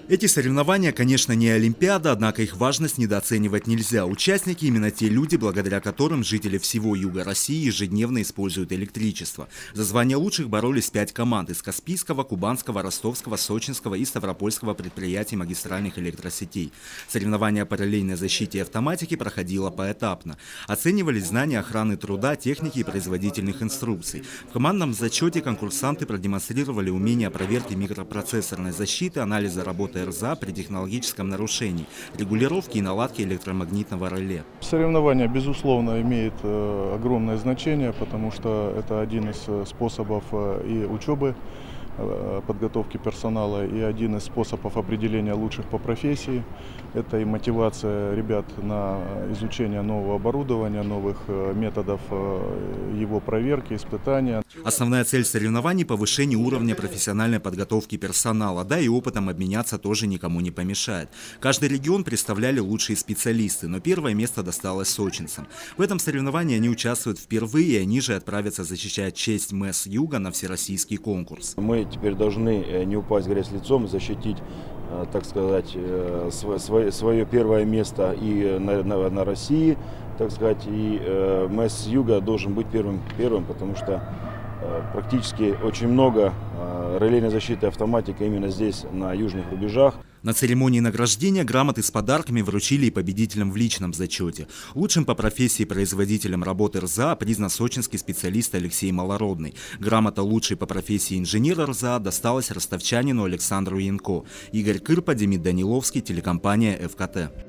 Эти соревнования, конечно, не Олимпиада, однако их важность недооценивать нельзя. Участники именно те люди, благодаря которым жители всего юга России ежедневно используют электричество. За звание лучших боролись 5 команд из Каспийского, Кубанского, Ростовского, Сочинского и Ставропольского предприятий магистральных электросетей. Соревнования по релейной защите и автоматике проходило поэтапно. Оценивались знания охраны труда, техники и производительных инструкций. В командном зачете конкурсанты продемонстрировали умения проверки микропроцессорной защиты, анализа работы РЗА при технологическом нарушении, регулировки и наладки электромагнитного реле. Соревнования, безусловно, имеют огромное значение, потому что это один из способов и учебы, подготовки персонала, и один из способов определения лучших по профессии. Это и мотивация ребят на изучение нового оборудования, новых методов его проверки, испытания. Основная цель соревнований – повышение уровня профессиональной подготовки персонала. Да, и опытом обменяться тоже никому не помешает. Каждый регион представляли лучшие специалисты, но первое место досталось сочинцам. В этом соревновании они участвуют впервые, и они же отправятся защищать честь МЭС Юга на всероссийский конкурс. Мы теперь должны не упасть в грязь лицом, защитить, так сказать, свое первое место и на России, так сказать, и МЭС Юга должен быть первым, потому что практически очень много релейной защиты и автоматика именно здесь, на южных рубежах. На церемонии награждения грамоты с подарками вручили и победителям в личном зачете. Лучшим по профессии производителем работы РЗА признан сочинский специалист Алексей Малородный. Грамота лучшей по профессии инженера РЗА досталась ростовчанину Александру Янко. Игорь Кырпа, Демид Даниловский, телекомпания ФКТ.